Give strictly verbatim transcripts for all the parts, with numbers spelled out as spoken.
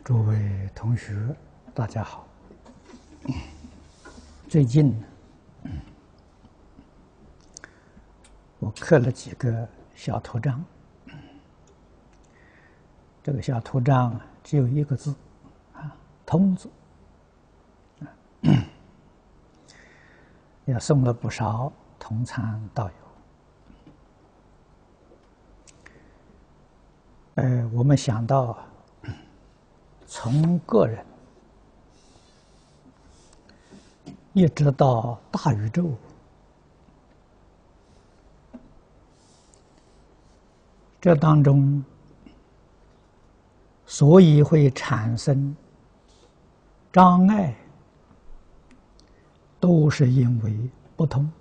诸位同学，大家好。最近呢，我刻了几个小图章。这个小图章啊，只有一个字，啊，通字。也送了不少同参道友。呃，我们想到，从个人一直到大宇宙，这当中，所以会产生障碍，都是因为不通。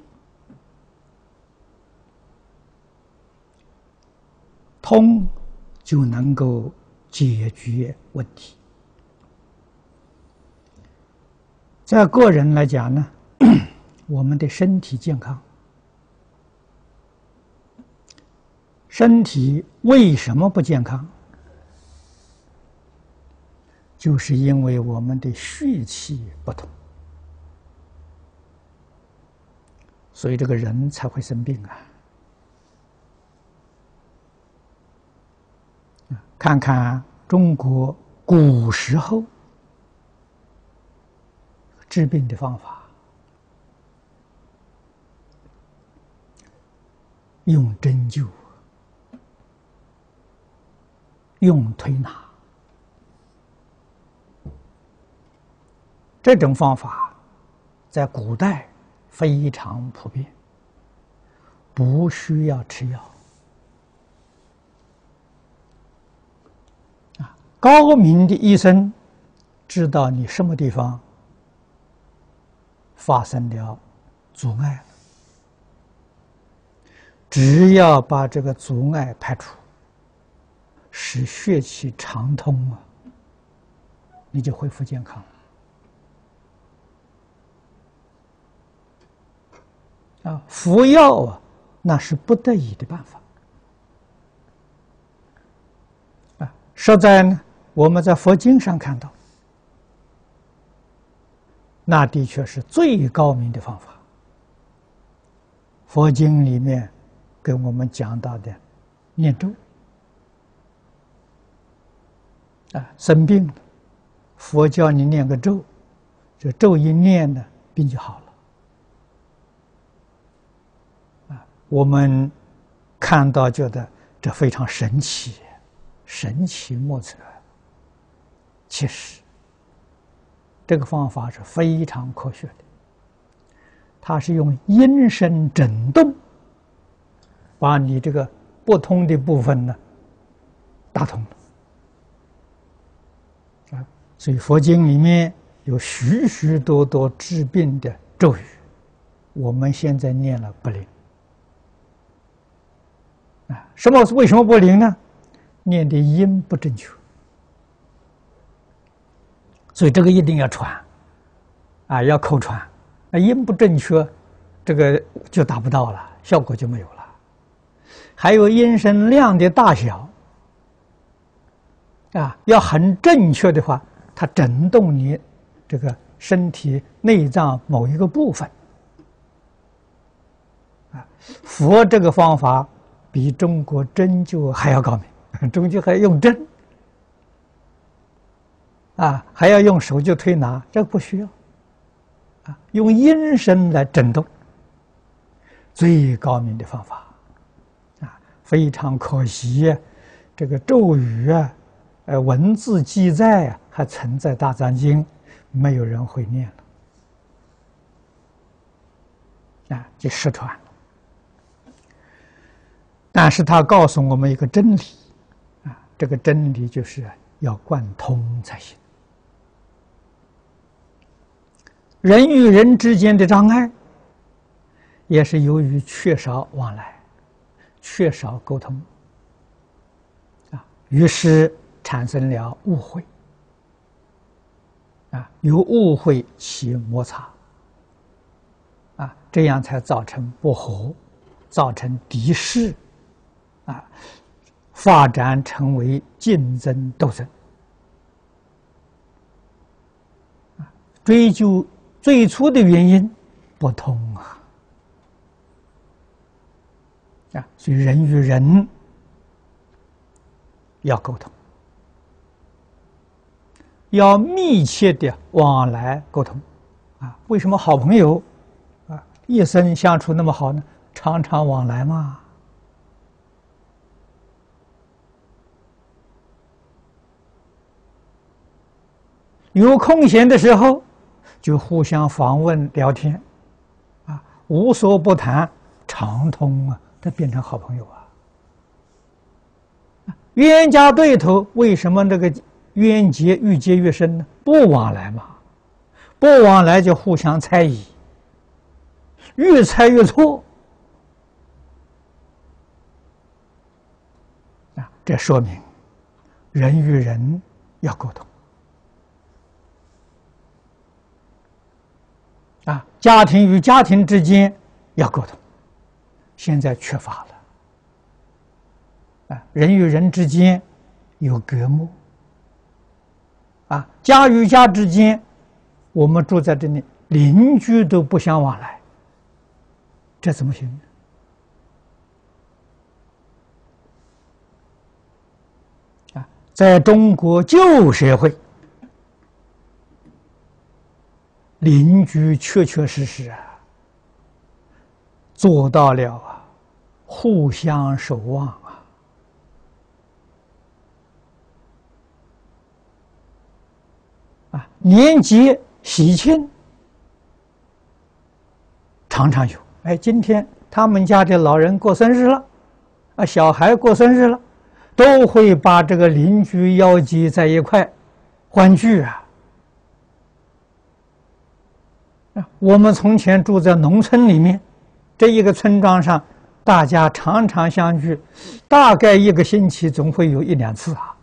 通就能够解决问题。在个人来讲呢，我们的身体健康，身体为什么不健康？就是因为我们的血气不通，所以这个人才会生病啊。看看中国古时候治病的方法，用针灸，用推拿，这种方法在古代非常普遍，不需要吃药。高明的医生知道你什么地方发生了阻碍了，只要把这个阻碍排除，使血气畅通啊，你就恢复健康啊。服药啊，那是不得已的办法啊。实在呢，我们在佛经上看到，那的确是最高明的方法。佛经里面跟我们讲到的念咒啊，生病了，佛教你念个咒，这咒一念呢，病就好了啊。我们看到觉得这非常神奇，神奇莫测。其实，这个方法是非常科学的，它是用音声震动，把你这个不通的部分呢打通了啊。所以佛经里面有许许多多治病的咒语，我们现在念了不灵啊。什么为什么不灵呢？念的音不正确。所以这个一定要传，啊，要口传，那音不正确，这个就达不到了，效果就没有了。还有音声量的大小，啊，要很正确的话，它震动你这个身体内脏某一个部分，啊，佛这个方法比中国针灸还要高明，中灸还要用针。啊，还要用手就推拿，这个不需要。啊，用音声来震动，最高明的方法。啊，非常可惜，这个咒语啊，呃，文字记载啊，还存在《大藏经》，没有人会念了。啊，就失传了。但是他告诉我们一个真理，啊，这个真理就是要贯通才行。人与人之间的障碍，也是由于缺少往来，缺少沟通，啊，于是产生了误会，啊，由误会起摩擦，啊，这样才造成不和，造成敌视，啊，发展成为竞争斗争。 追究最初的原因不通啊！啊，所以人与人要沟通，要密切的往来沟通。啊，为什么好朋友啊一生相处那么好呢？常常往来嘛。有空闲的时候，就互相访问聊天，啊，无所不谈，常通啊，这变成好朋友啊。冤家对头，为什么这个冤结愈结越深呢？不往来嘛，不往来就互相猜疑，越猜越错。啊，这说明人与人要沟通。啊，家庭与家庭之间要沟通，现在缺乏了。啊，人与人之间有隔膜。啊，家与家之间，我们住在这里，邻居都不相往来，这怎么行呢？啊，在中国旧社会，邻居确确实实啊，做到了啊，互相守望啊，啊，年节喜庆常常有。哎，今天他们家的老人过生日了，啊，小孩过生日了，都会把这个邻居邀集在一块，欢聚啊。我们从前住在农村里面，这一个村庄上，大家常常相聚，大概一个星期总会有一两次啊。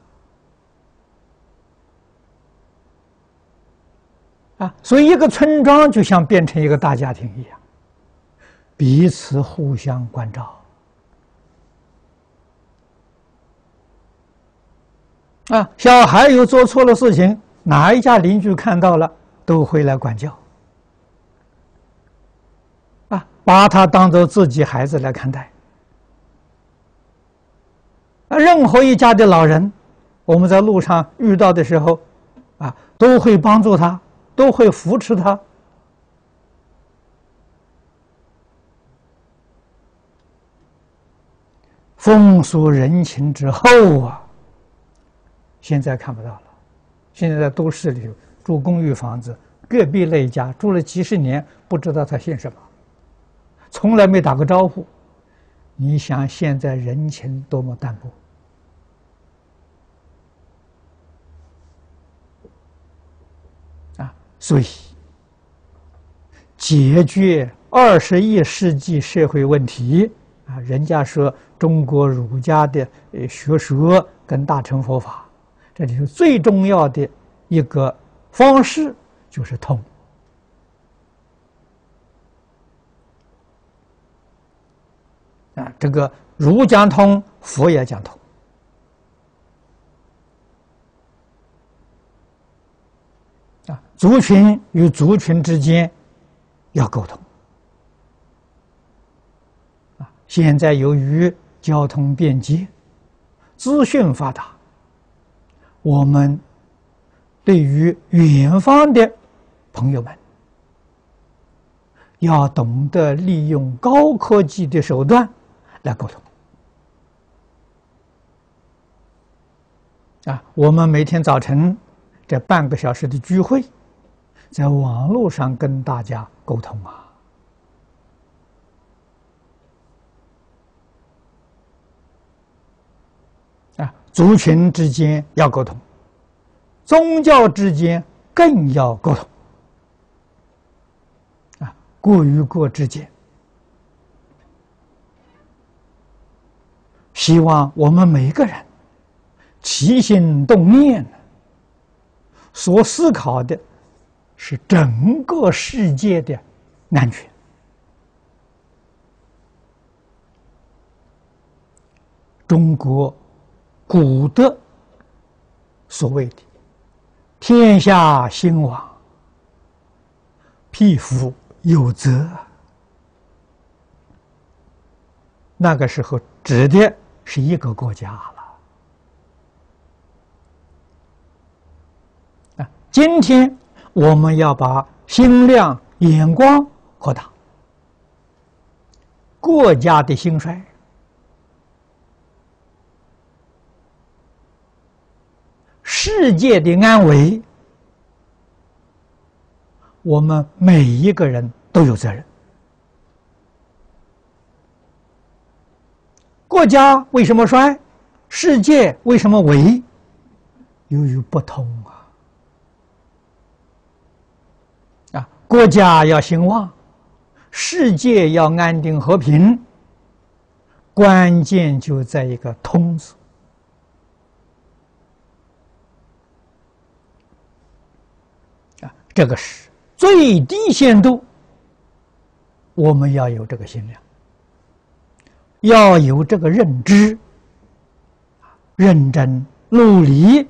啊，所以一个村庄就像变成一个大家庭一样，彼此互相关照。啊，小孩有做错了事情，哪一家邻居看到了，都会来管教。啊，把他当作自己孩子来看待。啊，任何一家的老人，我们在路上遇到的时候，啊，都会帮助他，都会扶持他。风俗人情之厚啊，现在看不到了。现在在都市里住公寓房子，隔壁那一家住了几十年，不知道他姓什么。从来没打过招呼，你想现在人情多么淡薄啊！所以，解决二十一世纪社会问题啊，人家说中国儒家的学说跟大乘佛法，这里头最重要的一个方式就是通。啊，这个儒讲通，佛也讲通。啊，族群与族群之间要沟通。啊，现在由于交通便捷，资讯发达，我们对于远方的朋友们，要懂得利用高科技的手段来沟通。啊，我们每天早晨这半个小时的聚会，在网络上跟大家沟通啊。啊，族群之间要沟通，宗教之间更要沟通。啊，国与国之间。希望我们每个人起心动念所思考的是整个世界的安全。中国古德所谓的“天下兴亡， 匹夫有责。那个时候指的是一个国家了。啊，今天我们要把心量、眼光扩大，国家的兴衰，世界的安危，我们每一个人都有责任。国家为什么衰？世界为什么危？由于不同啊！啊，国家要兴旺，世界要安定和平，关键就在一个“通”字。啊，这个是最低限度，我们要有这个心量。要有这个认知，认真努力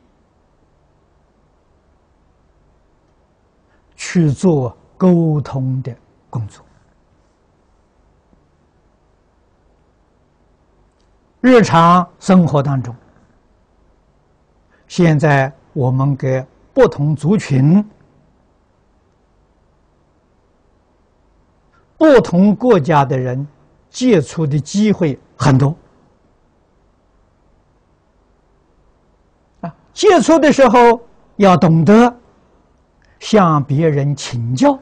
去做沟通的工作。日常生活当中，现在我们给不同族群、不同国家的人接触的机会很多啊！接触的时候要懂得向别人请教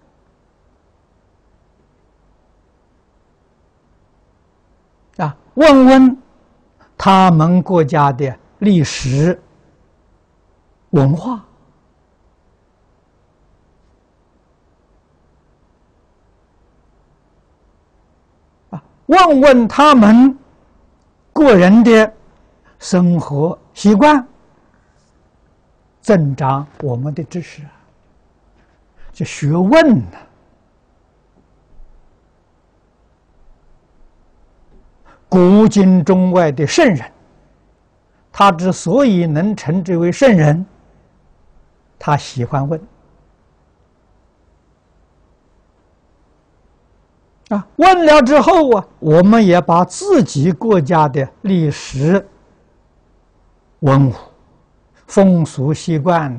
啊，问问他们国家的历史文化。问问他们个人的生活习惯，增长我们的知识，就学问呢。古今中外的圣人，他之所以能称之为圣人，他喜欢问。啊，问了之后啊，我们也把自己国家的历史、文物、风俗习惯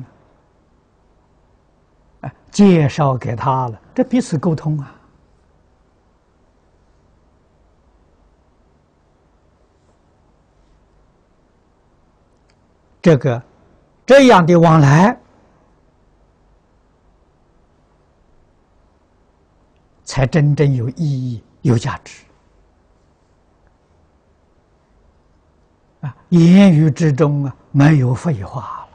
啊介绍给他了，这彼此沟通啊。这个这样的往来，才真正有意义、有价值啊！言语之中啊，没有废话了，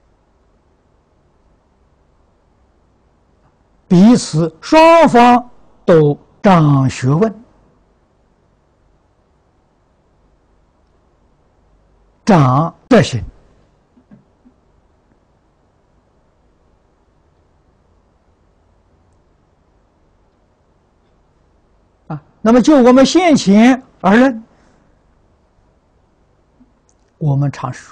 彼此双方都长学问、长德行。那么，就我们现前而论，我们常说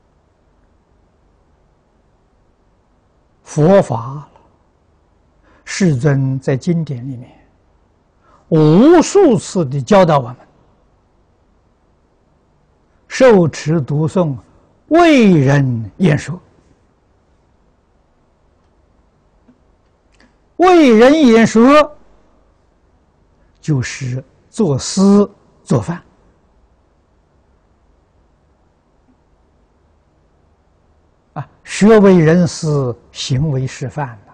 佛法，世尊在经典里面无数次的教导我们，受持读诵，为人演说。为人演说，就是做事做饭啊，学为人师，行为示范呐。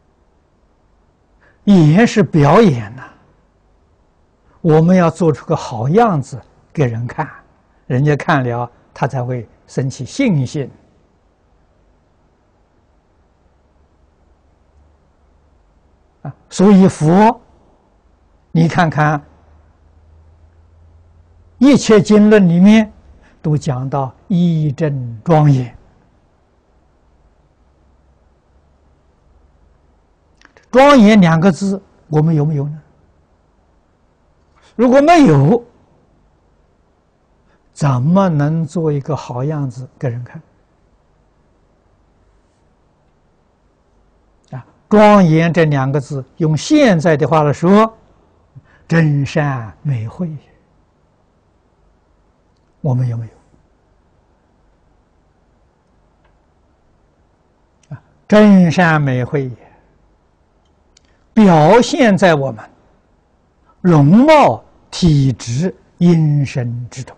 演是表演呐，我们要做出个好样子给人看，人家看了他才会生起信心啊。所以佛，你看看，一切经论里面都讲到义正庄严。庄严两个字，我们有没有呢？如果没有，怎么能做一个好样子给人看？啊， 庄严这两个字，用现在的话来说，真善美慧，我们有没有？啊，真善美慧表现在我们容貌、体质、音声之中。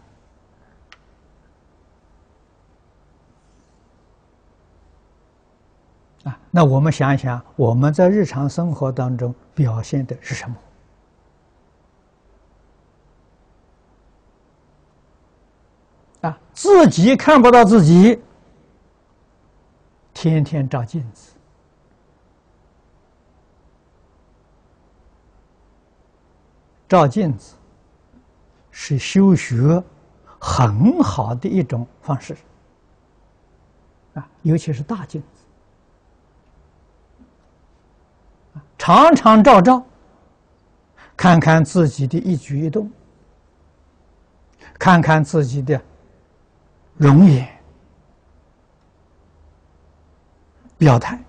啊，那我们想一想，我们在日常生活当中表现的是什么？啊，自己看不到自己，天天照镜子，照镜子是修学很好的一种方式。啊，尤其是大镜子。常常照照，看看自己的一举一动，看看自己的容颜、表态，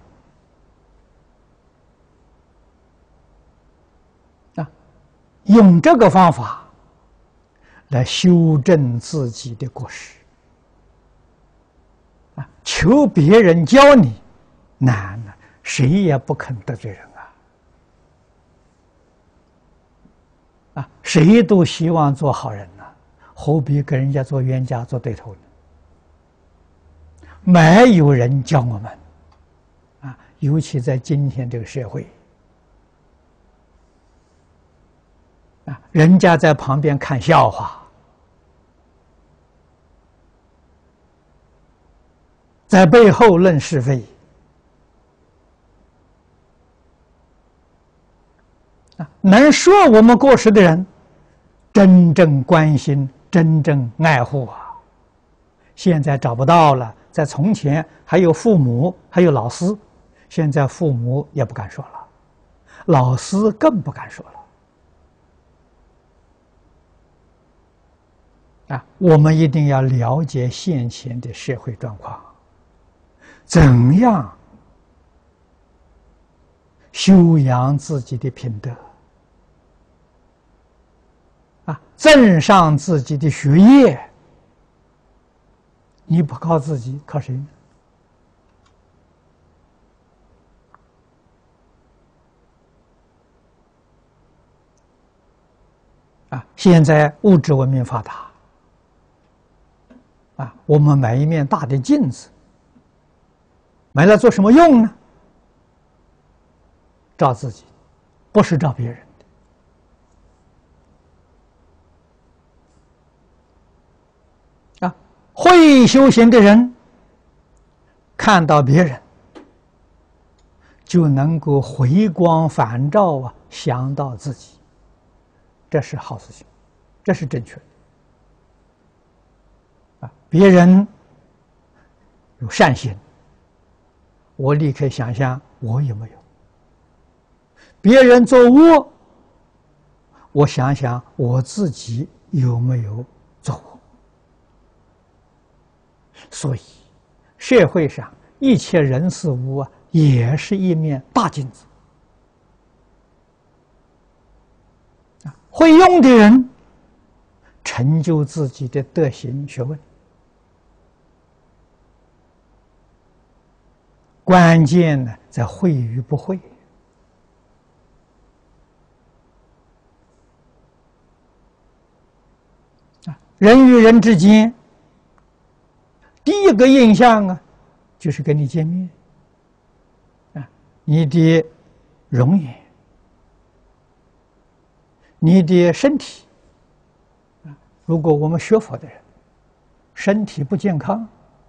啊，用这个方法来修正自己的过失，啊，求别人教你难了，谁也不肯得罪人。啊，谁都希望做好人呐、啊，何必跟人家做冤家、做对头呢？没有人教我们，啊，尤其在今天这个社会，啊，人家在旁边看笑话，在背后论是非，能说我们过失的人，真正关心、真正爱护啊，现在找不到了。在从前还有父母，还有老师，现在父母也不敢说了，老师更不敢说了。啊，我们一定要了解现前的社会状况，怎样修养自己的品德。啊，增上自己的学业，你不靠自己，靠谁呢？啊，现在物质文明发达，啊，我们买一面大的镜子，买来做什么用呢？照自己，不是照别人。啊，会修行的人看到别人，就能够回光返照啊，想到自己，这是好事情，这是正确的。啊，别人有善心，我立刻想想我有没有；别人做恶，我想想我自己有没有做恶。所以，社会上一切人事物啊，也是一面大镜子。啊，会用的人，成就自己的德行学问。关键呢，在会与不会。啊，人与人之间，第一个印象啊，就是跟你见面，啊，你的容颜，你的身体，啊，如果我们学佛的人，身体不健康，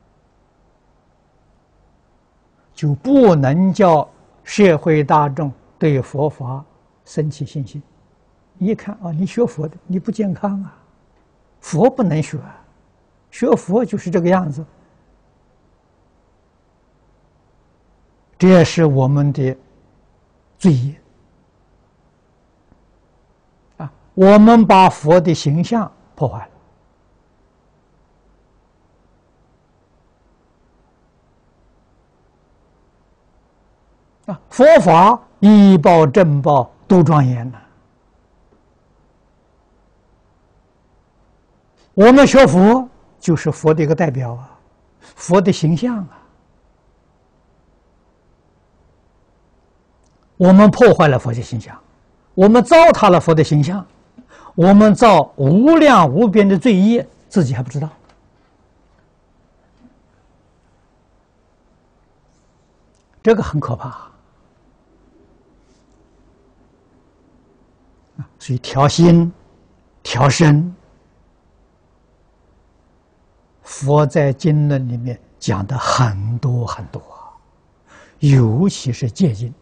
就不能叫社会大众对佛法生起信心。一看啊，你学佛的，你不健康啊，佛不能学啊。学佛就是这个样子，这也是我们的罪业啊！我们把佛的形象破坏了。 啊，佛法一报正报多庄严呐！我们学佛就是佛的一个代表啊，佛的形象啊。我们破坏了佛的形象，我们糟蹋了佛的形象，我们造无量无边的罪业，自己还不知道。这个很可怕。所以调心、调身，佛在经论里面讲的很多很多，尤其是戒经。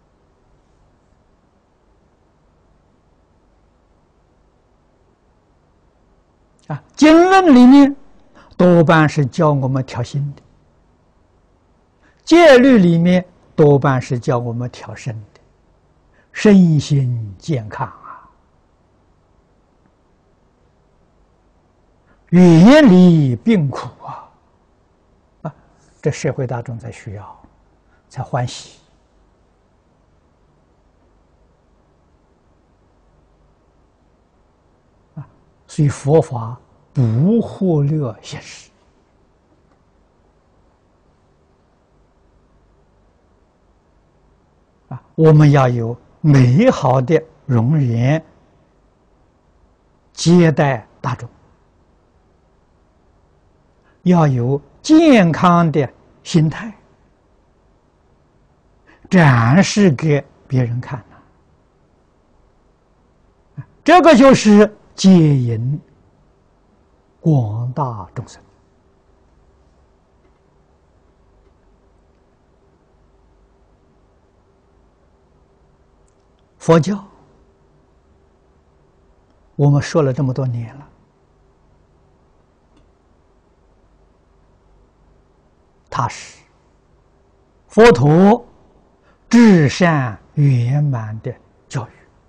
啊，经论里面多半是教我们调心的，戒律里面多半是教我们调身的，身心健康啊，远离病苦啊，啊，这社会大众才需要，才欢喜。啊，所以佛法不忽略现实。啊，我们要有美好的容颜接待大众，要有健康的心态展示给别人看呐。这个就是接引广大众生。佛教我们说了这么多年了，它是佛陀至善圆满的教育，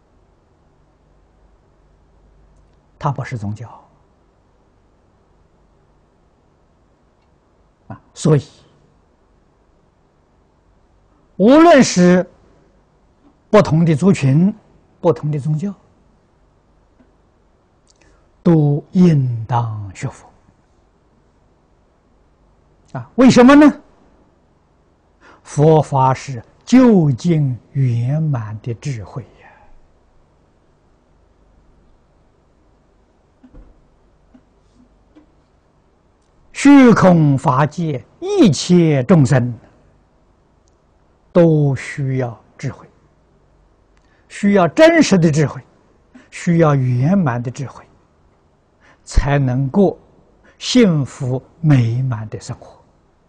它不是宗教啊。所以无论是不同的族群、不同的宗教，都应当学佛啊！为什么呢？佛法是究竟圆满的智慧呀！虚空法界一切众生都需要智慧，需要真实的智慧，需要圆满的智慧，才能过幸福美满的生活。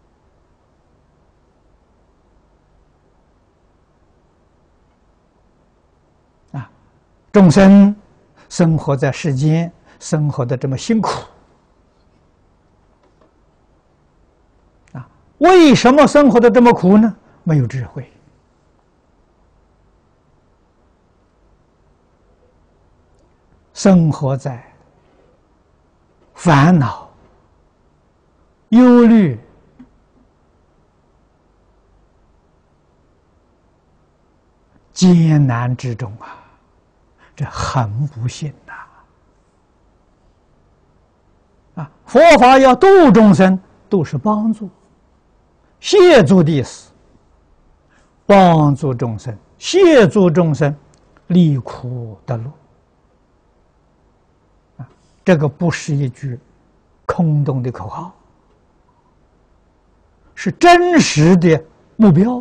啊，众生生活在世间，生活的这么辛苦，啊，为什么生活的这么苦呢？没有智慧。生活在烦恼、忧虑、艰难之中啊，这很不幸呐！啊，佛法要度众生，都是帮助、协助的意思，帮助众生、协助众生离苦得乐。这个不是一句空洞的口号，是真实的目标。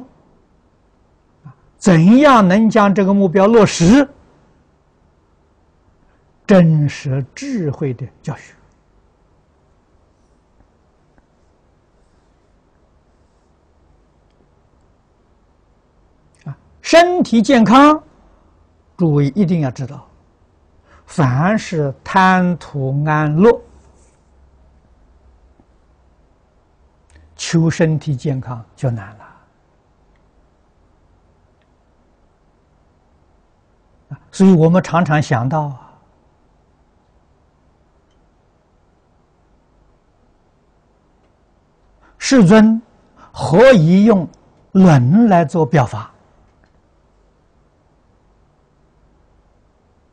怎样能将这个目标落实？真实智慧的教学啊，身体健康，诸位一定要知道。凡是贪图安乐、求身体健康就难了。所以我们常常想到啊，世尊何以用轮来做表法？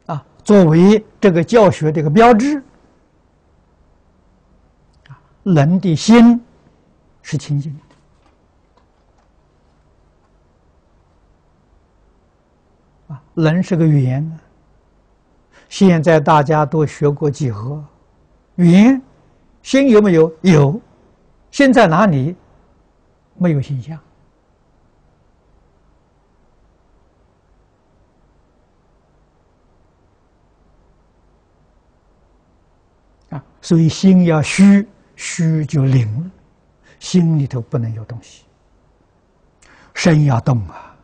啊，作为这个教学的一个标志。啊，人的心是清净的。啊，人是个圆呢。现在大家都学过几何，圆，心有没有？有。心在哪里？没有形象。啊，所以心要虚，虚就灵了，心里头不能有东西。身要动啊，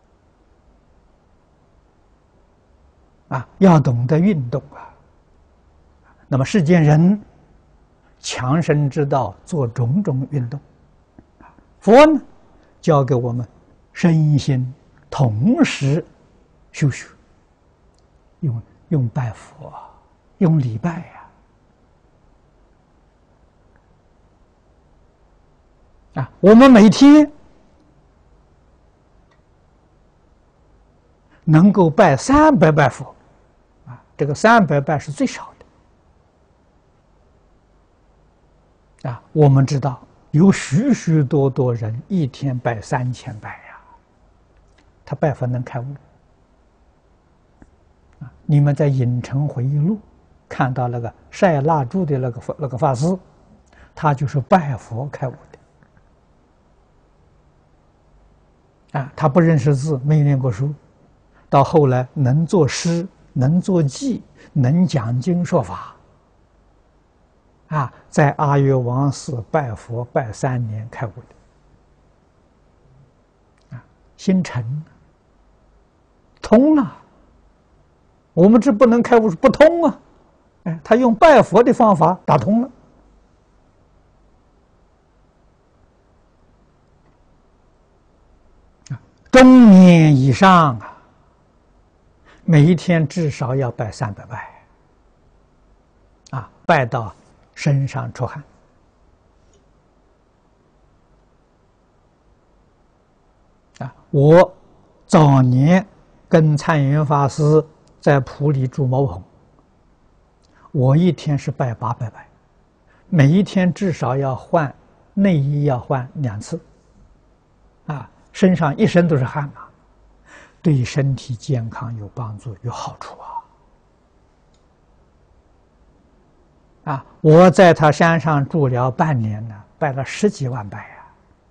啊，要懂得运动啊。那么世间人强身之道，做种种运动。佛呢，教给我们身心同时修学，用用拜佛，用礼拜呀。啊，我们每天能够拜三百拜佛，啊，这个三百拜是最少的。啊，我们知道有许许多多人一天拜三千拜呀，他拜佛能开悟。啊，你们在《影城回忆录》看到那个晒蜡烛的那个那个法师，他就是拜佛开悟的。啊，他不认识字，没念过书，到后来能作诗，能作记，能讲经说法。啊，在阿育王寺拜佛拜三年开悟的。啊，心诚通了。我们这不能开悟不通啊！哎，他用拜佛的方法打通了。中年以上啊，每一天至少要拜三百拜，啊，拜到身上出汗。啊，我早年跟参云法师在埔里住茅棚，我一天是拜八百拜，每一天至少要换内衣，要换两次，啊。身上一身都是汗啊，对身体健康有帮助，有好处啊！啊，我在他山上住了半年呢，拜了十几万拜呀！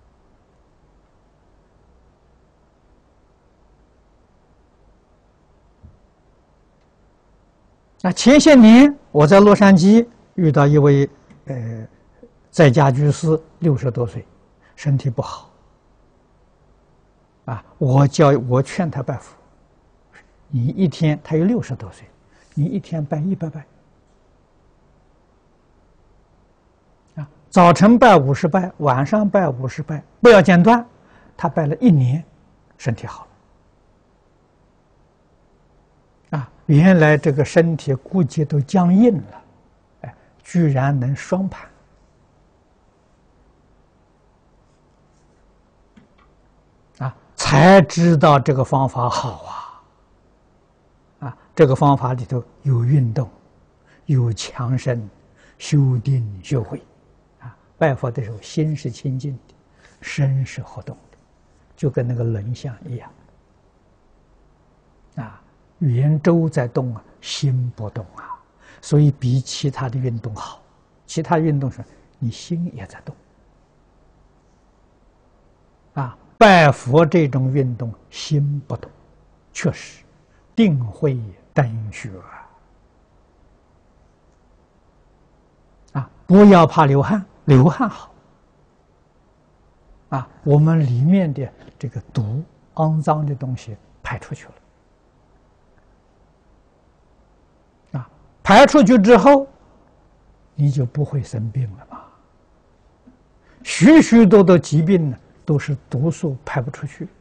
那前些年我在洛杉矶遇到一位呃在家居士，六十多岁，身体不好。啊，我教我劝他拜佛，你一天他有六十多岁，你一天拜一百拜，啊，早晨拜五十拜，晚上拜五十拜，不要间断。他拜了一年，身体好了。啊，原来这个身体骨节都僵硬了，哎，居然能双盘。才知道这个方法好啊！啊，这个方法里头有运动，有强身、修定、修慧。啊，拜佛的时候心是清净的，身是活动的，就跟那个轮相一样。啊，圆周在动啊，心不动啊，所以比其他的运动好。其他运动是你心也在动。啊。拜佛这种运动，心不动，确实定慧登学啊！不要怕流汗，流汗好啊！我们里面的这个毒、肮脏的东西排出去了啊！排出去之后，你就不会生病了嘛。许许多多疾病呢，都是毒素排不出去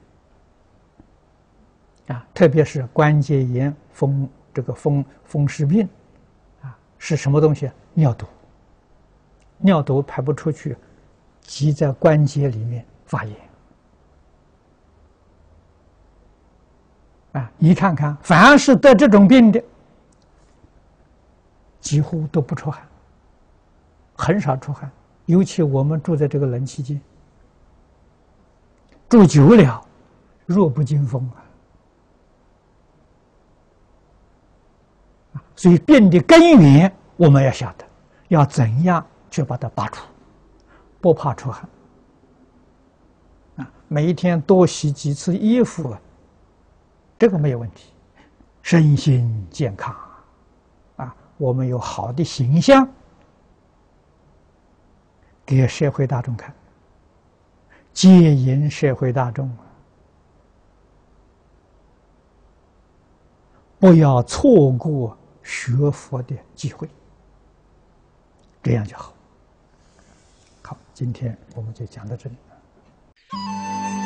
啊，特别是关节炎、风这个风风湿病啊，是什么东西？尿毒，尿毒排不出去，积在关节里面发炎啊。你看看，凡是得这种病的， 几乎都不出汗，很少出汗。尤其我们住在这个冷气间，住久了，弱不禁风啊。所以病的根源我们要晓得，要怎样去把它拔除，不怕出汗啊。每一天多洗几次衣服啊，这个没有问题。身心健康啊，我们有好的形象给社会大众看，接引社会大众，不要错过学佛的机会，这样就好。好，今天我们就讲到这里。